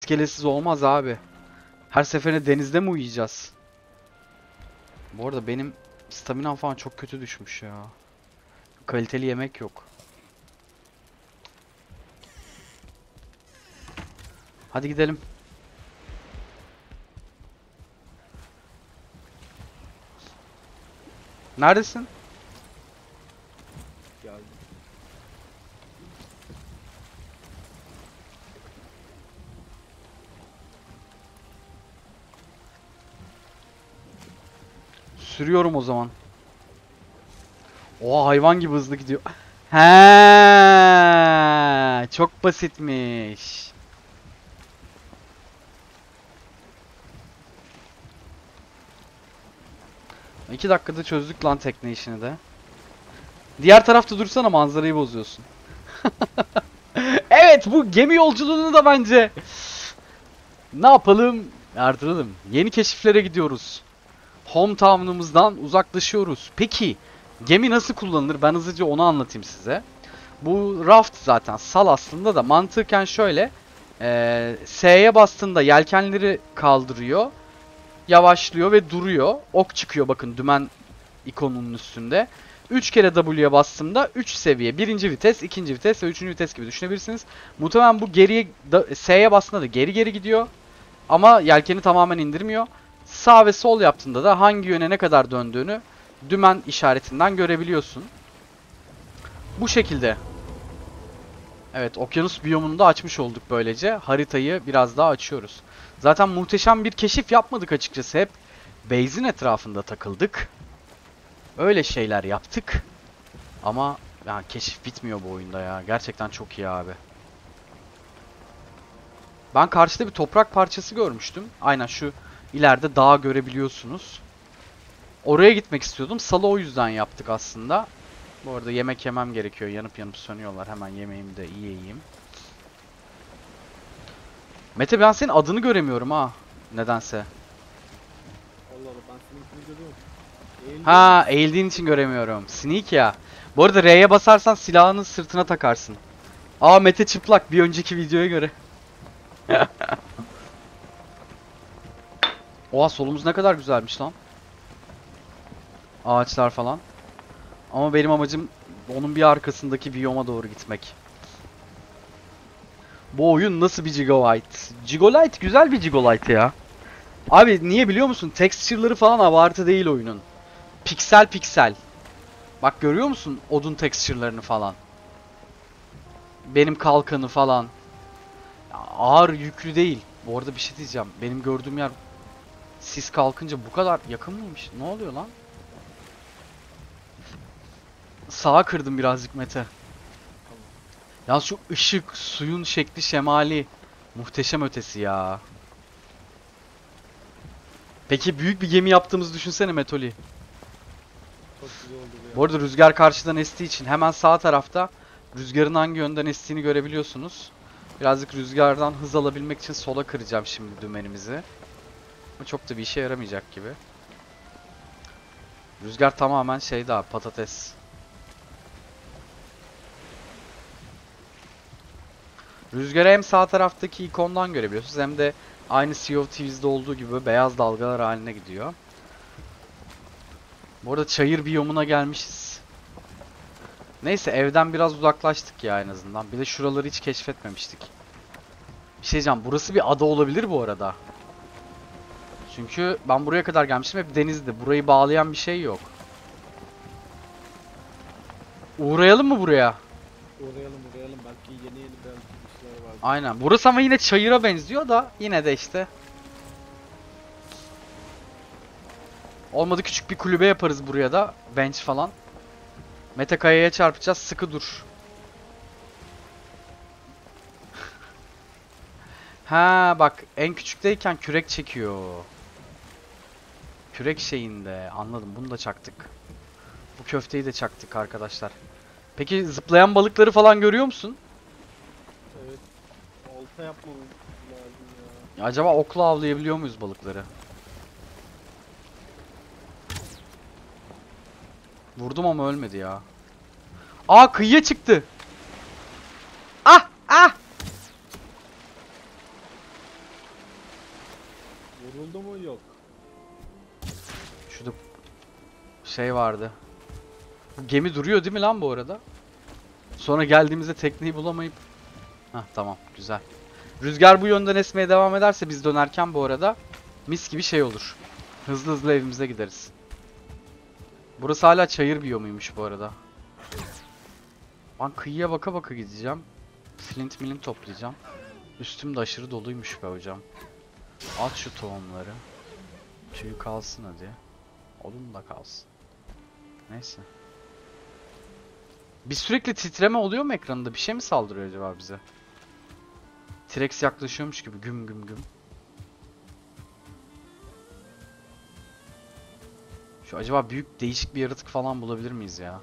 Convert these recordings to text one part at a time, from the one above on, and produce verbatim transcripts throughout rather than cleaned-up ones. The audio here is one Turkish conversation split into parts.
iskelesiz olmaz abi. Her seferinde denizde mi uyuyacağız? Bu arada benim staminam falan çok kötü düşmüş ya. Kaliteli yemek yok. Hadi gidelim. Neredesin? Geldim. Sürüyorum o zaman. Oha, hayvan gibi hızlı gidiyor. He, çok basitmiş. İki dakikada çözdük lan tekne işini de. Diğer tarafta dursana, manzarayı bozuyorsun. Evet, bu gemi yolculuğunu da bence ne yapalım? Artıralım. Yeni keşiflere gidiyoruz. Hometown'umuzdan uzaklaşıyoruz. Peki gemi nasıl kullanılır? Ben hızlıca onu anlatayım size. Bu raft zaten sal aslında da mantıken şöyle. E, S'ye bastığında yelkenleri kaldırıyor. Yavaşlıyor ve duruyor. Ok çıkıyor bakın dümen ikonunun üstünde. üç kere W'ye bastığımda üç seviye. birinci vites, ikinci vites ve üçüncü vites gibi düşünebilirsiniz. Muhtemelen bu geriye S'ye bastığında da geri geri gidiyor. Ama yelkeni tamamen indirmiyor. Sağ ve sol yaptığında da hangi yöne ne kadar döndüğünü dümen işaretinden görebiliyorsun. Bu şekilde. Evet, okyanus biyomunu da açmış olduk böylece. Haritayı biraz daha açıyoruz. Zaten muhteşem bir keşif yapmadık açıkçası. Hep base'in etrafında takıldık. Öyle şeyler yaptık. Ama yani keşif bitmiyor bu oyunda ya. Gerçekten çok iyi abi. Ben karşıda bir toprak parçası görmüştüm. Aynen şu ileride dağ görebiliyorsunuz. Oraya gitmek istiyordum. Salı o yüzden yaptık aslında. Bu arada yemek yemem gerekiyor. Yanıp yanıp sönüyorlar. Hemen yemeğimi de yiyeyim. Mete, ben senin adını göremiyorum ha. Nedense. Allah Allah, ben seninkini görüyorum. Eğildim. Ha, eğildiğin için göremiyorum. Sneak ya. Bu arada R'ye basarsan silahını sırtına takarsın. Aa, Mete çıplak bir önceki videoya göre. Oha, solumuz ne kadar güzelmiş lan. Ağaçlar falan. Ama benim amacım onun bir arkasındaki biyoma doğru gitmek. Bu oyun nasıl bir Gigabyte? Gigabyte güzel bir Gigabyte ya. Abi niye biliyor musun? Texture'ları falan abartı değil oyunun. Piksel piksel. Bak görüyor musun odun texture'larını falan? Benim kalkanı falan. Ya, ağır yüklü değil. Bu arada bir şey diyeceğim. Benim gördüğüm yer sis kalkınca bu kadar yakın mıymış? Ne oluyor lan? Sağa kırdım birazcık Mete. Ya şu ışık, suyun şekli, şemali muhteşem ötesi ya. Peki büyük bir gemi yaptığımızı düşünsene Metoli. Çok güzel oldu bu ya. Bu arada rüzgar karşıdan estiği için hemen sağ tarafta rüzgarın hangi yönden estiğini görebiliyorsunuz. Birazcık rüzgardan hız alabilmek için sola kıracağım şimdi dümenimizi. Ama çok da bir işe yaramayacak gibi. Rüzgar tamamen şey daha patates. Rüzgarı hem sağ taraftaki ikondan görebiliyorsunuz hem de aynı Sea of Thieves'de olduğu gibi beyaz dalgalar haline gidiyor. Bu arada çayır biyomuna gelmişiz. Neyse, evden biraz uzaklaştık ya en azından. Bir de şuraları hiç keşfetmemiştik. Bir şey diyeceğim, burası bir ada olabilir bu arada. Çünkü ben buraya kadar gelmiştim, hep denizdi. Burayı bağlayan bir şey yok. Uğrayalım mı buraya? Uğrayalım uğrayalım, belki yeni yeni belki bir şeyler var. Aynen. Burası ama yine çayıra benziyor da yine de işte. Olmadı küçük bir kulübe yaparız buraya da. Bench falan. Mete, kayaya çarpacağız. Sıkı dur. Ha bak, en küçükteyken kürek çekiyor. Kürek şeyinde. Anladım. Bunu da çaktık. Bu köfteyi de çaktık arkadaşlar. Peki zıplayan balıkları falan görüyor musun? Evet. Olta yapmamız lazım ya. Ya acaba okla avlayabiliyor muyuz balıkları? Vurdum ama ölmedi ya. Aa, kıyıya çıktı. Ah ah. Vuruldu mu? Yok. Şurada şey vardı. Bu gemi duruyor değil mi lan bu arada? Sonra geldiğimizde tekneyi bulamayıp... Hah tamam güzel. Rüzgar bu yönden esmeye devam ederse biz dönerken bu arada mis gibi şey olur. Hızlı hızlı evimize gideriz. Burası hala çayır biyomuymuş bu arada. Ben kıyıya baka baka gideceğim. Flint milim toplayacağım. Üstüm de aşırı doluymuş be hocam. At şu tohumları. Tüyü kalsın hadi. Odun da kalsın. Neyse. Bir sürekli titreme oluyor mu ekranında? Bir şey mi saldırıyor acaba bize? T-Rex yaklaşıyormuş gibi güm güm güm. Şu acaba büyük değişik bir yaratık falan bulabilir miyiz ya?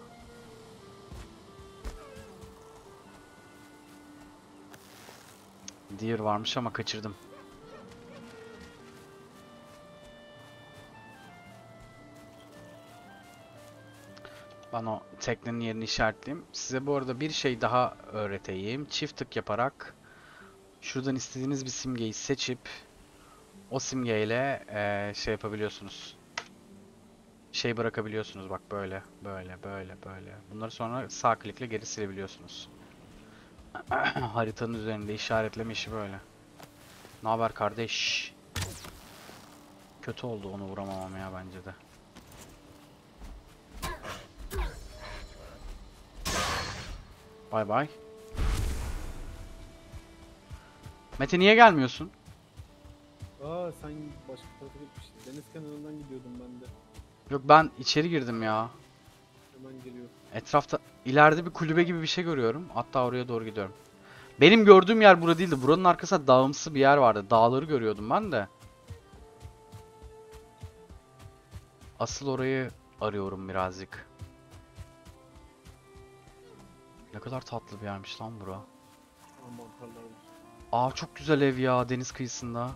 Deer varmış ama kaçırdım. Ben o teknenin yerini işaretleyeyim. Size bu arada bir şey daha öğreteyim. Çift tık yaparak şuradan istediğiniz bir simgeyi seçip o simgeyle eee, şey yapabiliyorsunuz. Şey bırakabiliyorsunuz bak böyle, böyle, böyle, böyle. Bunları sonra sağ klikle geri silebiliyorsunuz. Haritanın üzerinde işaretleme işi böyle. Ne haber kardeş? Kötü oldu onu vuramamam ya bence de. Bay bay. Mete niye gelmiyorsun? Aa sen başka tarafa gitmiştin. Deniz kenarından gidiyordum ben de. Yok ben içeri girdim ya. Hemen geliyor. Etrafta ileride bir kulübe gibi bir şey görüyorum. Hatta oraya doğru gidiyorum. Benim gördüğüm yer bura değildi. Buranın arkasında dağımsı bir yer vardı. Dağları görüyordum ben de. Asıl orayı arıyorum birazcık. Ne kadar tatlı bir yermiş lan bura. Aa, mantarlar var. Aa çok güzel ev ya deniz kıyısında.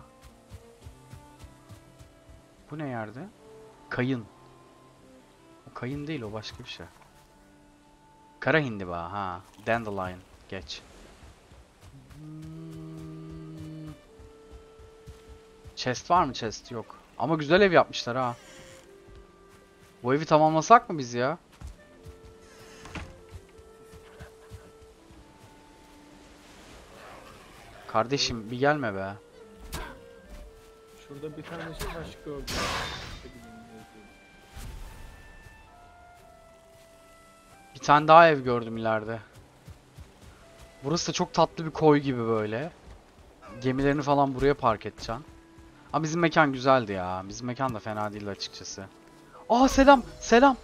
Bu ne yerde? Kayın. O kayın değil o başka bir şey. Kara hindiba ha. Dandelion. Geç. Hmm. Chest var mı chest? Yok. Ama güzel ev yapmışlar ha. Bu evi tamamlasak mı biz ya? Kardeşim bir gelme be. Şurada bir tane şey taş gördüm. İşte gideyim yazıyorum. Bir tane daha ev gördüm ileride. Burası da çok tatlı bir koy gibi böyle. Gemilerini falan buraya park edeceksin. Ama bizim mekan güzeldi ya. Bizim mekan da fena değildi açıkçası. Aa selam, selam.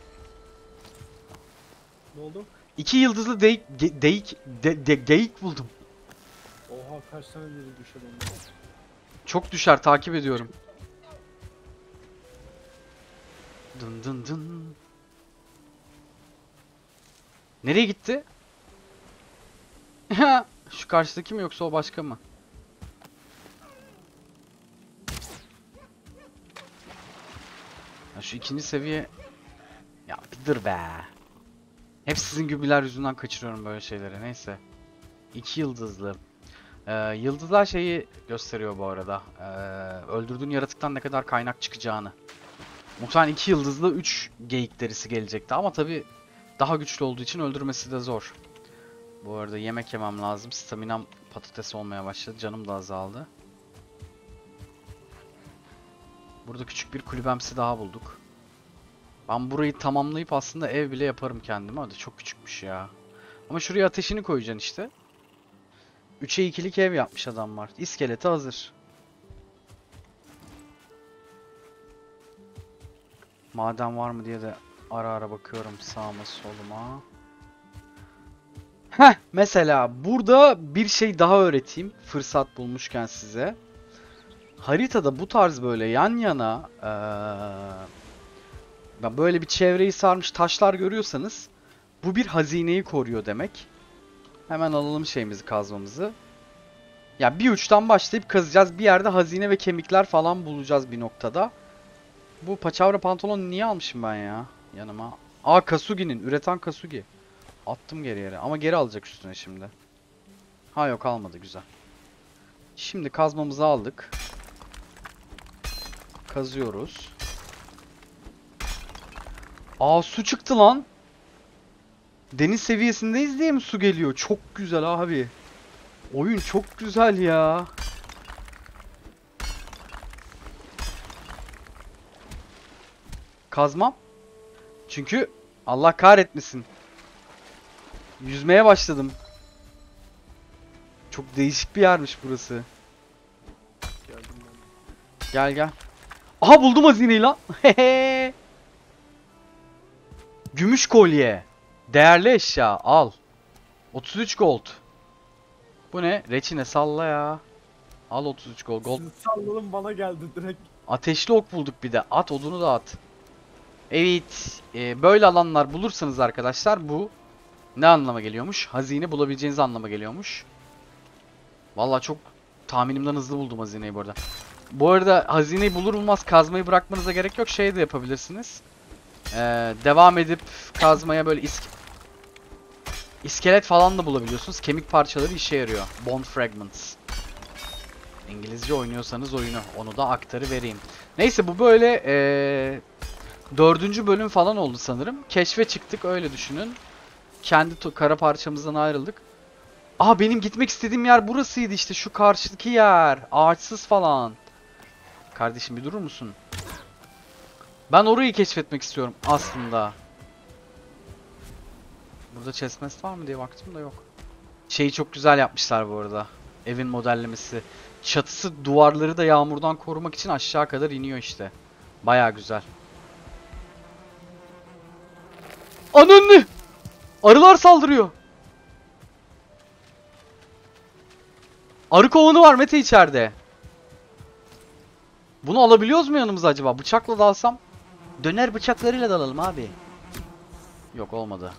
Ne oldu? İki yıldızlı deyik, ge- deyik, de, de- geyik buldum. Oha kaç tane dedi düşer onlar. Çok düşer, takip ediyorum. Dın dın dın. Nereye gitti? Şu karşıdaki mi yoksa o başka mı? Ya şu ikinci seviye... Ya bir dur be. Hep sizin gibiler yüzünden kaçırıyorum böyle şeyleri. Neyse. İki yıldızlı. Ee, yıldızlar şeyi gösteriyor bu arada. Ee, öldürdüğün yaratıktan ne kadar kaynak çıkacağını. Muhtemelen iki yıldızlı üç geyik derisi gelecekti ama tabi daha güçlü olduğu için öldürmesi de zor. Bu arada yemek yemem lazım. Staminam patates olmaya başladı. Canım da azaldı. Burada küçük bir kulübemsi daha bulduk. Ben burayı tamamlayıp aslında ev bile yaparım kendime. Hadi çok küçükmüş ya. Ama şuraya ateşini koyacaksın işte. üçe ikilik ev yapmış adamlar. İskeleti hazır. Maden var mı diye de ara ara bakıyorum sağıma soluma. Heh, mesela burada bir şey daha öğreteyim. Fırsat bulmuşken size. Haritada bu tarz böyle yan yana ee, böyle bir çevreyi sarmış taşlar görüyorsanız bu bir hazineyi koruyor demek. Hemen alalım şeyimizi, kazmamızı. Ya bir uçtan başlayıp kazacağız. Bir yerde hazine ve kemikler falan bulacağız bir noktada. Bu paçavra pantolonu niye almışım ben ya yanıma? Aa Kasugi'nin, üreten Kasugi. Attım geri yere ama geri alacak üstüne şimdi. Ha yok almadı, güzel. Şimdi kazmamızı aldık. Kazıyoruz. Aa, su çıktı lan. Deniz seviyesindeyiz diye mi su geliyor? Çok güzel abi. Oyun çok güzel ya. Kazmam. Çünkü Allah kahretmesin. Yüzmeye başladım. Çok değişik bir yermiş burası. Geldim ben. Gel gel. Aha, buldum hazineyi lan. Hehe. Gümüş kolye. Değerli eşya. Al. otuz üç gold. Bu ne? Reçine salla ya. Al otuz üç gold. Gold. Siz salladın bana geldi direkt. Ateşli ok bulduk bir de. At odunu da at. Evet. e, böyle alanlar bulursanız arkadaşlar bu ne anlama geliyormuş? Hazine bulabileceğiniz anlama geliyormuş. Vallahi çok tahminimden hızlı buldum hazineyi bu arada. Bu arada hazineyi bulur bulmaz kazmayı bırakmanıza gerek yok. Şey de yapabilirsiniz. Ee, devam edip kazmaya böyle isk iskelet falan da bulabiliyorsunuz. Kemik parçaları işe yarıyor. Bone fragments. İngilizce oynuyorsanız oyunu. Onu da aktarı vereyim. Neyse, bu böyle ee, dördüncü bölüm falan oldu sanırım. Keşfe çıktık, öyle düşünün. Kendi kara parçamızdan ayrıldık. Aa, benim gitmek istediğim yer burasıydı işte. Şu karşıdaki yer. Ağaçsız falan. Kardeşim bir durur musun? Ben orayı keşfetmek istiyorum aslında. Burada chestnut var mı diye baktım da yok. Şeyi çok güzel yapmışlar bu arada. Evin modellemesi. Çatısı, duvarları da yağmurdan korumak için aşağı kadar iniyor işte. Baya güzel. Ananı! Arılar saldırıyor. Arı kovanı var Mete içeride. Bunu alabiliyoruz mu yanımıza acaba? Bıçakla dalsam. Döner bıçaklarıyla dalalım abi. Yok, olmadı.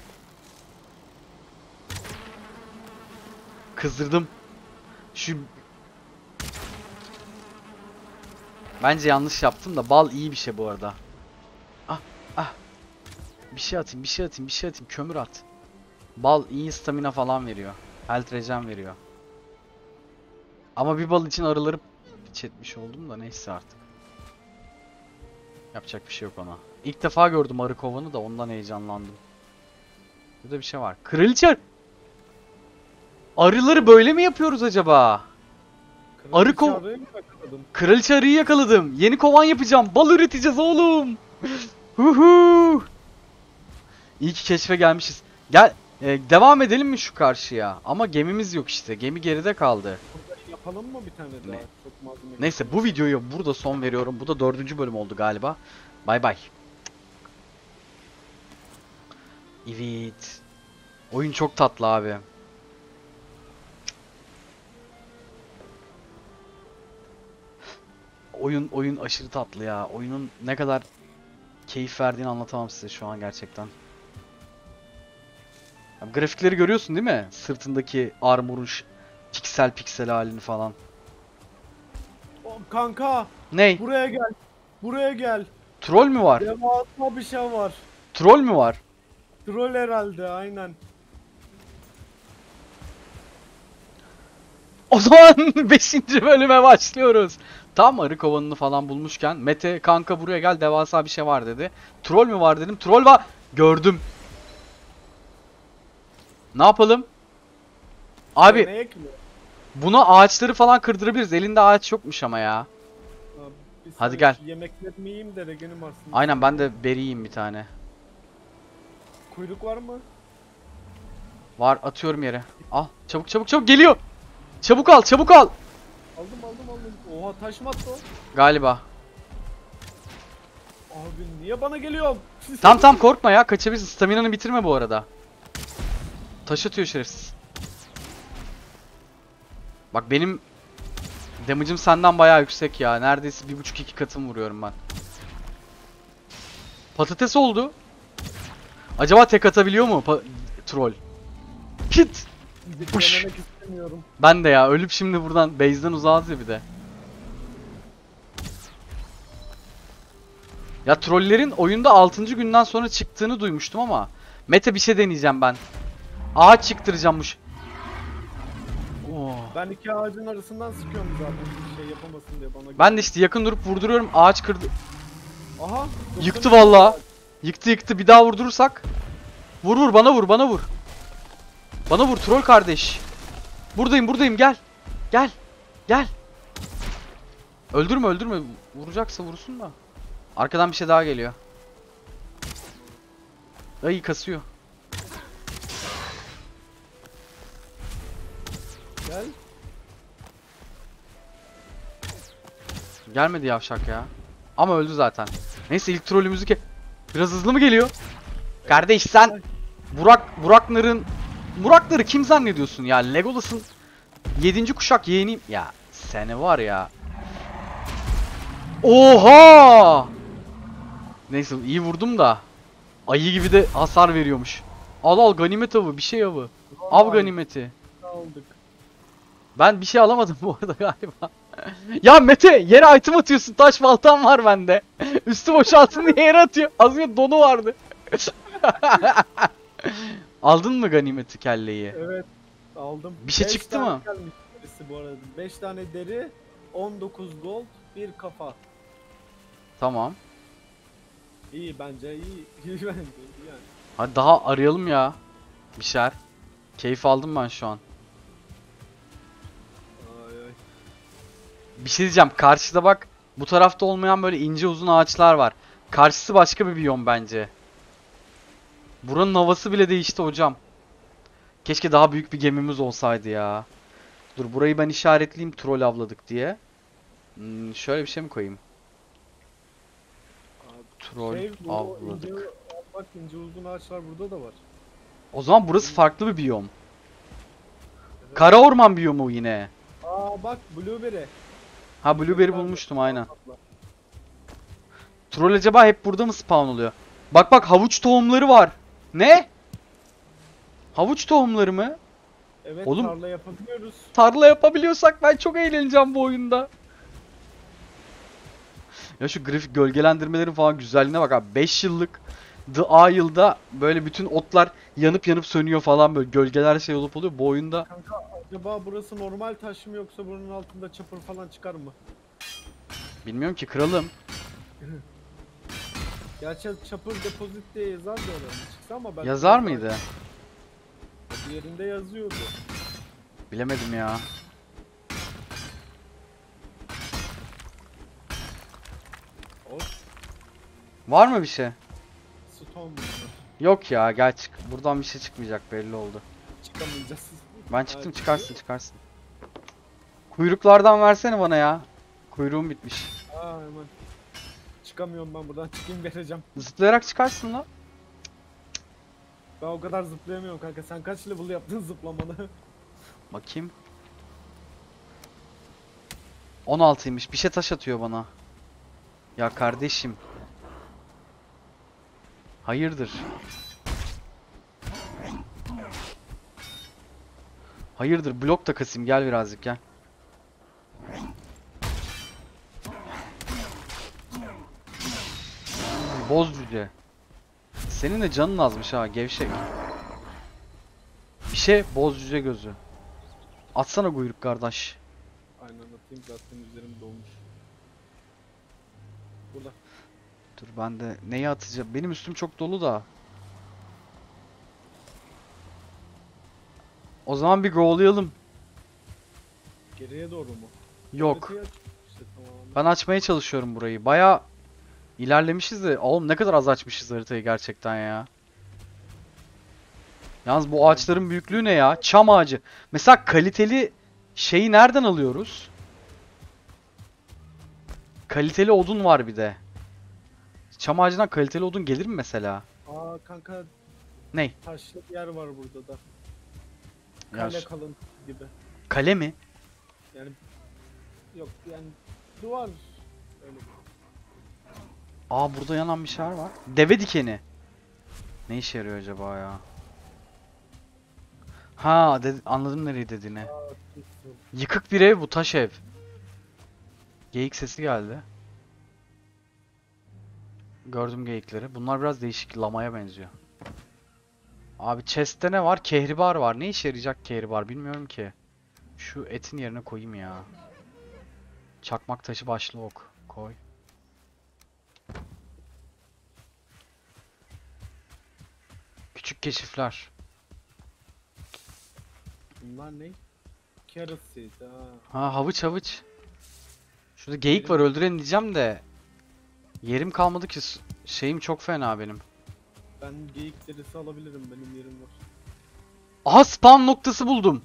Kızdırdım. Şu... Bence yanlış yaptım da bal iyi bir şey bu arada. Ah ah. Bir şey atayım, bir şey atayım, bir şey atayım. Kömür at. Bal iyi stamina falan veriyor. Health regen veriyor. Ama bir bal için arıları piç etmiş oldum da neyse artık. Yapacak bir şey yok ona. İlk defa gördüm arı kovanı da ondan heyecanlandım. Burada bir şey var. Kraliçe! Arıları böyle mi yapıyoruz acaba? Arı ko... Arıyı mı yakaladım? Kraliçe arıyı yakaladım. Yeni kovan yapacağım. Bal üreteceğiz oğlum. Huhu. İyi ki keşfe gelmişiz. Gel e, devam edelim mi şu karşıya? Ama gemimiz yok işte. Gemi geride kaldı. Burada yapalım mı bir tane daha? Ne? Çok malzeme. Neyse, bu videoyu burada son veriyorum. Bu da dördüncü bölüm oldu galiba. Bay bay. Evet. Oyun çok tatlı abi. Oyun oyun aşırı tatlı ya. Oyunun ne kadar keyif verdiğini anlatamam size şu an gerçekten. Ya, grafikleri görüyorsun değil mi? Sırtındaki armorun ş- piksel piksel halini falan. Oh, kanka Ney? buraya gel. Buraya gel. Troll mü var? Devasa bir şey var. Troll mü var? Troll herhalde aynen. O zaman beşinci bölüme başlıyoruz. Tam arı kovanını falan bulmuşken Mete kanka buraya gel, devasa bir şey var dedi. Troll mü var dedim. Troll var. Gördüm. Ne yapalım? Abi Ne ekliyor? buna ağaçları falan kırdırabiliriz. Elinde ağaç yokmuş ama ya. Abi, bir Hadi saniye, gel. şu Yemeklerimi yiyeyim de regenim arsın. Aynen, ben de beri yiyeyim bir tane. Kuyruk var mı? Var, atıyorum yere. Al çabuk çabuk çabuk geliyor. Çabuk al çabuk al. Aldım aldım aldım. Oha taş mı attı o? Galiba. Abi niye bana geliyorsun? Tam tam korkma ya, kaçabilirsin. Staminanı bitirme bu arada. Taş atıyor şerefsiz. Bak benim damage'ım senden bayağı yüksek ya. Neredeyse bir buçuk iki katım vuruyorum ben. Patates oldu. Acaba tek atabiliyor mu pa- troll? Kit. Puş. Denemek istemiyorum. Ben de ya, ölüp şimdi buradan base'den uzağız ya bir de. Ya trollerin oyunda altıncı günden sonra çıktığını duymuştum ama Mete bir şey deneyeceğim ben. Ağaç çıktıracağımmış. Oo. Ben iki ağacın arasından sıkıyorum zaten bir şey yapamasın diye bana. Ben de işte yakın durup vurduruyorum. Ağaç kırdı. Aha. Yıktı vallahi. Yıktı yıktı. Bir daha vurdurursak. Vur vur bana vur bana vur. Bana vur troll kardeş. Buradayım buradayım gel. Gel. Gel. Öldürme öldürme. Vuracaksa vursun da. Arkadan bir şey daha geliyor. Ay kasıyor. Gel. Gelmedi yavşak ya. Ama öldü zaten. Neyse ilk trollümüzü ke... Biraz hızlı mı geliyor? Kardeş sen Burak Burakların Burakları kim zannediyorsun ya? Legolas'ın yedinci kuşak yeğeniyim. Ya seni var ya. Oha! Neyse iyi vurdum da. Ayı gibi de hasar veriyormuş. Al al ganimet avı bir şey avı. Av Vay, ganimeti. aldık. Ben bir şey alamadım bu arada galiba. Ya Mete yere item atıyorsun. Taş baltam var bende. Üstü boşalsın diye yere atıyor. Az önce donu vardı. Aldın mı ganimeti kelleyi? Evet. Aldım. Bir şey Beş çıktı tane mı? gelmiş birisi bu arada. beş tane deri, on dokuz gold, bir kafa. Tamam. İyi bence iyi. İyi bence iyi yani. Hadi daha arayalım ya. Bişer. Keyif aldım ben şu an. Ay ay. Bir şey diyeceğim. Karşıda bak. Bu tarafta olmayan böyle ince uzun ağaçlar var. Karşısı başka bir biyom bence. Buranın havası bile değişti hocam. Keşke daha büyük bir gemimiz olsaydı ya. Dur burayı ben işaretleyeyim troll avladık diye. Hmm, şöyle bir şey mi koyayım? Abi, Troll şey, bu avladık. ince, bak ince uzun ağaçlar burada da var. O zaman burası farklı bir biyom. Evet. Kara orman biyomu yine. Aa bak blueberry. Ha blueberry bulmuştum aynen. Troll acaba hep burada mı spawn oluyor? Bak bak havuç tohumları var. Ne? Havuç tohumları mı? Evet Oğlum- tarla yapabiliyoruz. Tarla yapabiliyorsak ben çok eğleneceğim bu oyunda. Ya şu grafik gölgelendirmelerin falan güzelliğine bak abi. beş yıllık The Isle'da böyle bütün otlar yanıp yanıp sönüyor falan böyle gölgeler şey olup oluyor. Bu oyunda Kanka acaba burası normal taş mı yoksa bunun altında çapır falan çıkar mı? bilmiyorum ki kralım. Gerçi çapır depozit diye yazar da öyle çıksa ama ben... Yazar mıydı? Bir yerinde yazıyordu. Bilemedim ya. O Var mı bir şey? stone bunlar. Yok ya gel çık. Buradan bir şey çıkmayacak belli oldu. Çıkamayacağız. Ben çıktım Evet. çıkarsın çıkarsın. Kuyruklardan versene bana ya. Kuyruğum bitmiş. Aa hemen. Çıkamıyorum ben buradan çıkayım vereceğim. Zıplayarak çıkarsın lan. Ben o kadar zıplayamıyorum kanka. Sen kaç level yaptın zıplamanı? Bakayım. on altıymış. Bir şey taş atıyor bana. Ya kardeşim. Hayırdır? Hayırdır? Blok da kasayım. Gel birazcık gel. Boz cüce. Senin de canın azmış ha gevşek. Bir şey boz cüce gözü. Atsana kuyruk kardeş. Aynen atayım zaten üzerim dolmuş. Burada. Dur ben de neyi atacağım? Benim üstüm çok dolu da. O zaman bir go'layalım. Geriye doğru mu? Yok. Haritayı aç- İşte tamam. Ben açmaya çalışıyorum burayı. Baya ilerlemişiz de. Oğlum ne kadar az açmışız haritayı gerçekten ya. Yalnız bu ağaçların büyüklüğü ne ya? Çam ağacı. Mesela kaliteli şeyi nereden alıyoruz? Kaliteli odun var bir de. Çam ağacından kaliteli odun gelir mi mesela? Aa kanka Ney? taşlı bir yer var burada da. Ya Kale şu- kalın gibi. kale mi? Yani yok yani duvar öyle bir. Aa burada yanan bir şeyler var. Deve dikeni. Ne işe yarıyor acaba ya? Ha dedi- anladım nereye dediğini. Aa, tütsü. Yıkık bir ev bu taş ev. Geyik sesi geldi. Gördüm geyikleri. Bunlar biraz değişik lamaya benziyor. Abi chest'te ne var? Kehribar var. Ne işe yarayacak kehribar bilmiyorum ki. Şu etin yerine koyayım ya. Çakmak taşı başlı ok. Koy. Küçük keşifler. Bunlar ne? Carrot seed. Ha. Ha, havuç havuç. Şurada geyik var, öldürelim diyeceğim de. Yerim kalmadı ki. s- Şeyim çok fena benim. Ben geyik derisi alabilirim. Benim yerim var. Aha, spawn noktası buldum.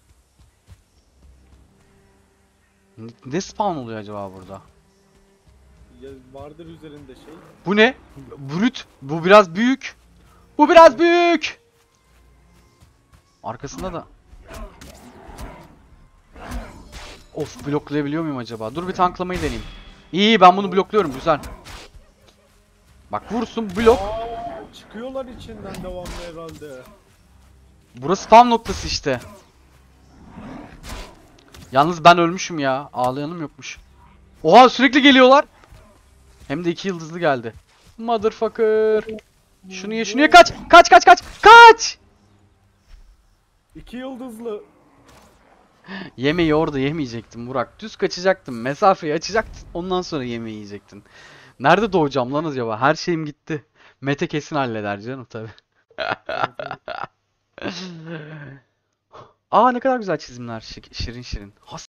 N- Ne spawn oluyor acaba burada? Ya vardır üzerinde şey. Bu ne? Brüt. Bu biraz büyük. Bu biraz büyük. Arkasında da. Of, bloklayabiliyor muyum acaba? Dur bir tanklamayı deneyeyim. İyi, ben bunu blokluyorum, güzel. Bak, vursun blok. Aa, çıkıyorlar içinden devamlı herhalde. Burası spam noktası işte. Yalnız ben ölmüşüm ya. Ağlayanım yokmuş. Oha, sürekli geliyorlar. Hem de iki yıldızlı geldi. Motherfucker. Şunu ye, şunu ye, kaç. Kaç kaç kaç. Kaç. İki yıldızlı. Yemeği orada yemeyecektin Burak. Düz kaçacaktın. Mesafeyi açacaktın. Ondan sonra yemeği yiyecektin. Nerede doğacağım lan acaba? Her şeyim gitti. Mete kesin halleder canım tabi. Aa, ne kadar güzel çizimler. Şi- Şirin şirin. Has